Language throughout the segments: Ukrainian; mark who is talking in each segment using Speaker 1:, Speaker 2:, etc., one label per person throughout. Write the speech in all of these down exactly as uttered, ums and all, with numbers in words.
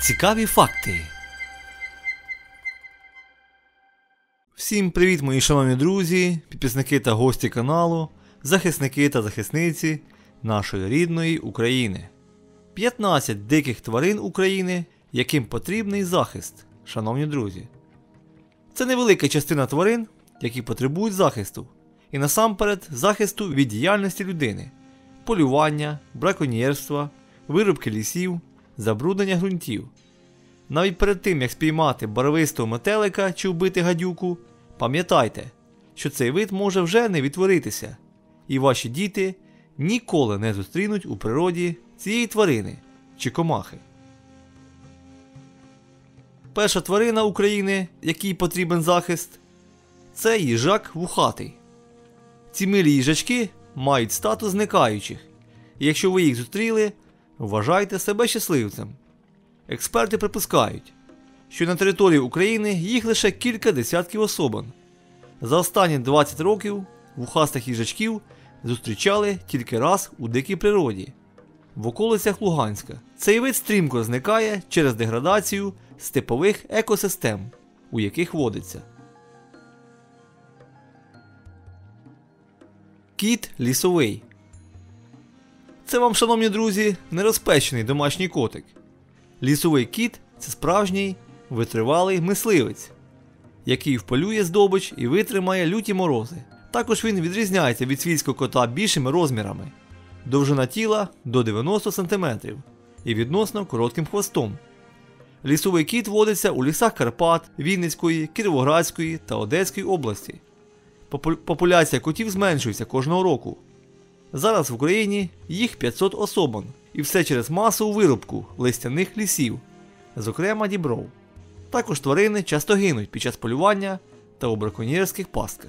Speaker 1: Цікаві факти. Всім привіт, мої шановні друзі, підписники та гості каналу, захисники та захисниці нашої рідної України. п'ятнадцять диких тварин України, яким потрібний захист, шановні друзі. Це невелика частина тварин, які потребують захисту. І насамперед захисту від діяльності людини, полювання, браконьєрства, вирубки лісів, забруднення ґрунтів. Навіть перед тим, як спіймати барвистого метелика чи вбити гадюку, пам'ятайте, що цей вид може вже не відтворитися, і ваші діти ніколи не зустрінуть у природі цієї тварини чи комахи. Перша тварина України, якій потрібен захист, це їжак вухатий. Ці милі їжачки мають статус зникаючих, і якщо ви їх зустріли, вважайте себе щасливцем. Експерти припускають, що на території України їх лише кілька десятків особин. За останні двадцять років вухастих їжачків зустрічали тільки раз у дикій природі, в околицях Луганська. Цей вид стрімко зникає через деградацію степових екосистем, у яких водиться. Кіт лісовий. Це вам, шановні друзі, нерозпещений домашній котик. Лісовий кіт – це справжній витривалий мисливець, який вполює здобич і витримає люті морози. Також він відрізняється від свійського кота більшими розмірами. Довжина тіла до дев'яноста сантиметрів і відносно коротким хвостом. Лісовий кіт водиться у лісах Карпат, Вінницької, Кіровоградської та Одеської області. Популяція котів зменшується кожного року. Зараз в Україні їх п'ятсот особин, і все через масову вирубку листяних лісів, зокрема дібров. Також тварини часто гинуть під час полювання та у браконьєрських пастках.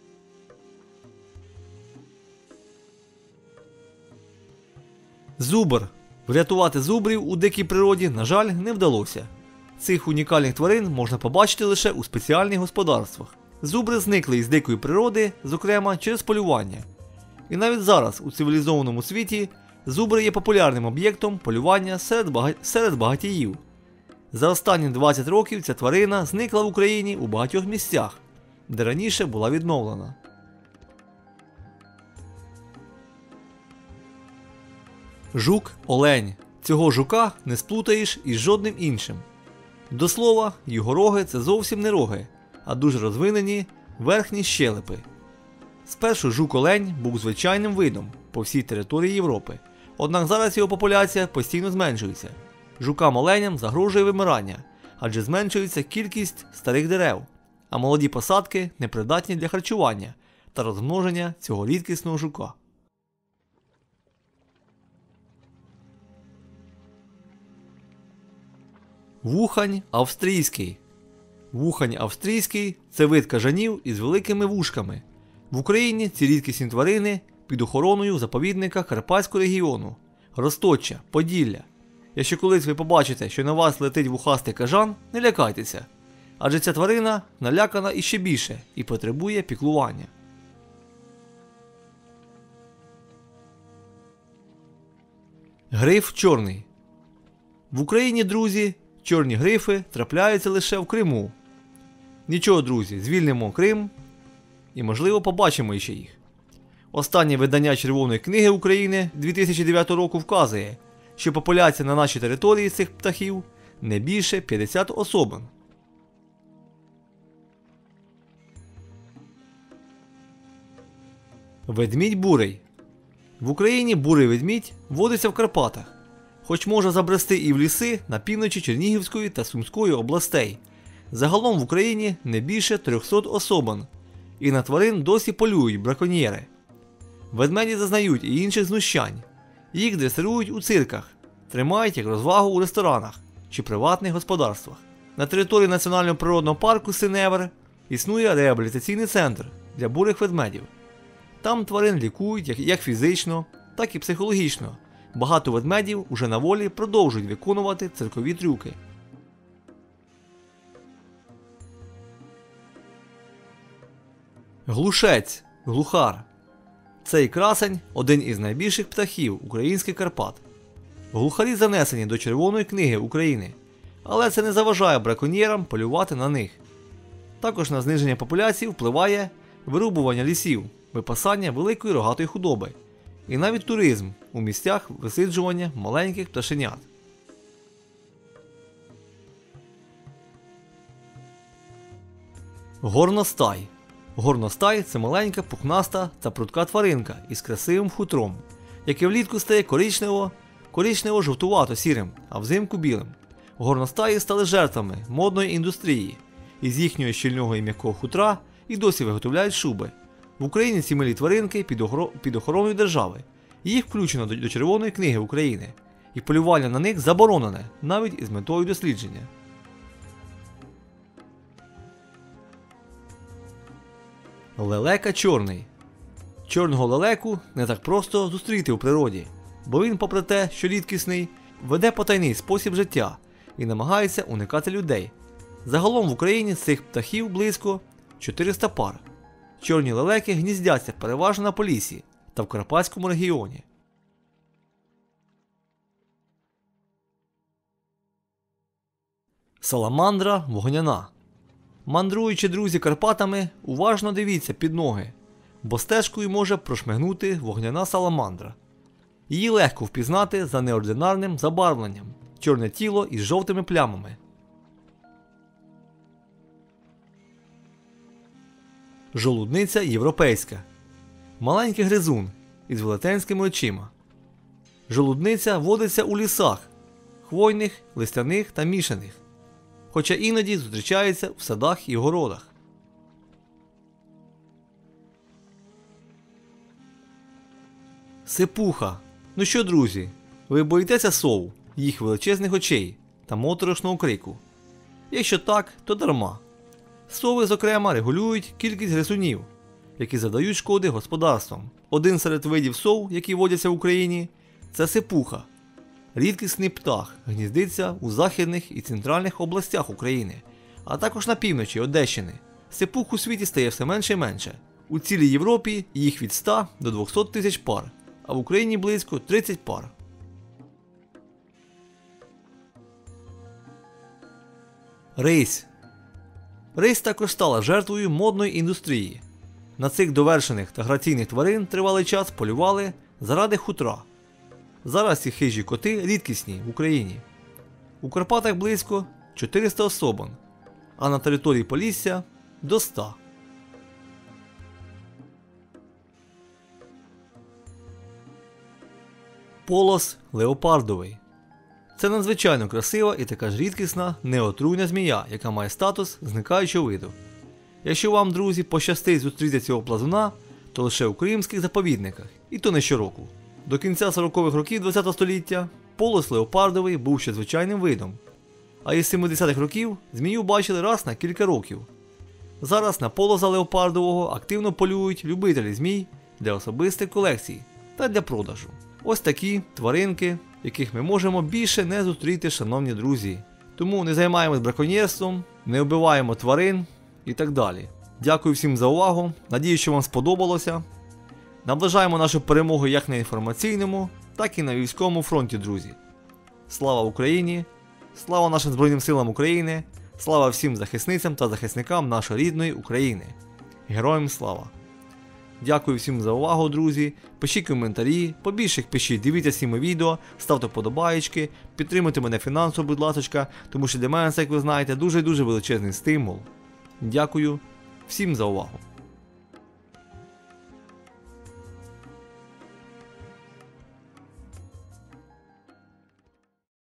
Speaker 1: Зубр. Врятувати зубрів у дикій природі, на жаль, не вдалося. Цих унікальних тварин можна побачити лише у спеціальних господарствах. Зубри зникли із дикої природи, зокрема через полювання. І навіть зараз у цивілізованому світі зубри є популярним об'єктом полювання серед, бага... серед багатіїв. За останні двадцять років ця тварина зникла в Україні у багатьох місцях, де раніше була відновлена. Жук-олень. Цього жука не сплутаєш із жодним іншим. До слова, його роги – це зовсім не роги, а дуже розвинені верхні щелепи. Спершу жук-олень був звичайним видом по всій території Європи, однак зараз його популяція постійно зменшується. Жукам-оленям загрожує вимирання, адже зменшується кількість старих дерев, а молоді посадки непридатні для харчування та розмноження цього рідкісного жука. Вухань австрійський. Вухань австрійський – це вид кажанів із великими вушками. В Україні ці рідкісні тварини під охороною заповідника Карпатського регіону, Розточчя, Поділля. Якщо колись ви побачите, що на вас летить вухастий кажан, не лякайтеся, адже ця тварина налякана іще більше і потребує піклування. Гриф чорний. В Україні, друзі, чорні грифи трапляються лише в Криму. Нічого, друзі, звільнимо Крим і, можливо, побачимо іще їх. Останнє видання Червоної книги України дві тисячі дев'ятого року вказує, що популяція на нашій території цих птахів не більше п'ятдесят особин. Ведмідь бурий. В Україні бурий ведмідь водиться в Карпатах, хоч може забрести і в ліси на півночі Чернігівської та Сумської областей. Загалом в Україні не більше трьохсот особин, і на тварин досі полюють браконьєри. Ведмеді зазнають і інших знущань. Їх дресирують у цирках, тримають як розвагу у ресторанах чи приватних господарствах. На території Національного природного парку Синевер існує реабілітаційний центр для бурих ведмедів. Там тварин лікують як фізично, так і психологічно. Багато ведмедів уже на волі продовжують виконувати циркові трюки. Глушець, глухар. Цей красень – один із найбільших птахів українських Карпат. Глухарі занесені до Червоної книги України. Але це не заважає браконьєрам полювати на них. Також на зниження популяції впливає вирубування лісів, випасання великої рогатої худоби і навіть туризм у місцях висиджування маленьких пташенят. Горностай. Горностай – це маленька, пухнаста та прудка тваринка із красивим хутром, яке влітку стає коричнево, коричнево-жовтувато-сірим, а взимку білим. Горностаї стали жертвами модної індустрії. Із їхнього щільного і м'якого хутра і досі виготовляють шуби. В Україні ці милі тваринки під, охор... під охороною держави. Їх включено до... до Червоної книги України. І полювання на них заборонене, навіть із метою дослідження. Лелека чорний. Чорного лелеку не так просто зустріти у природі, бо він, попри те, що рідкісний, веде потайний спосіб життя і намагається уникати людей. Загалом в Україні з цих птахів близько чотириста пар. Чорні лелеки гніздяться переважно на Поліссі та в Карпатському регіоні. Саламандра вогняна. Мандруючи, друзі, Карпатами, уважно дивіться під ноги, бо стежкою може прошмигнути вогняна саламандра. Її легко впізнати за неординарним забарвленням – чорне тіло із жовтими плямами. Жолудниця європейська. Маленький гризун із велетенськими очима. Жолудниця водиться у лісах – хвойних, листяних та мішаних, хоча іноді зустрічається в садах і городах. Сипуха. Ну що, друзі, ви боїтеся сов, їх величезних очей та моторошного крику? Якщо так, то дарма. Сови, зокрема, регулюють кількість гризунів, які завдають шкоди господарствам. Один серед видів сов, які водяться в Україні, це сипуха. Рідкісний птах гніздиться у західних і центральних областях України, а також на півночі Одещини. Сипух у світі стає все менше і менше. У цілій Європі їх від ста до двохсот тисяч пар, а в Україні близько тридцять пар. Рись. Рись також стала жертвою модної індустрії. На цих довершених та граційних тварин тривалий час полювали заради хутра. Зараз ці хижі коти рідкісні в Україні. У Карпатах близько чотириста особин, а на території Полісся – до ста. Полос леопардовий. Це надзвичайно красива і така ж рідкісна неотруйна змія, яка має статус зникаючого виду. Якщо вам, друзі, пощастить зустріти цього плазуна, то лише у кримських заповідниках, і то не щороку. До кінця сорокових років ХХ століття полос леопардовий був ще звичайним видом, а із сімдесятих років змію бачили раз на кілька років. Зараз на полоза леопардового активно полюють любителі змій для особистих колекцій та для продажу. Ось такі тваринки, яких ми можемо більше не зустріти, шановні друзі. Тому не займаємось браконьєрством, не вбиваємо тварин і так далі. Дякую всім за увагу, надіюсь, що вам сподобалося. Наближаємо нашу перемогу як на інформаційному, так і на військовому фронті, друзі. Слава Україні! Слава нашим Збройним силам України! Слава всім захисницям та захисникам нашої рідної України! Героям слава! Дякую всім за увагу, друзі. Пишіть коментарі, побільше їх пишіть, дивіться всі мої відео, ставте вподобаєчки, підтримуйте мене фінансово, будь ласка, тому що для мене це, як ви знаєте, дуже-дуже величезний стимул. Дякую всім за увагу.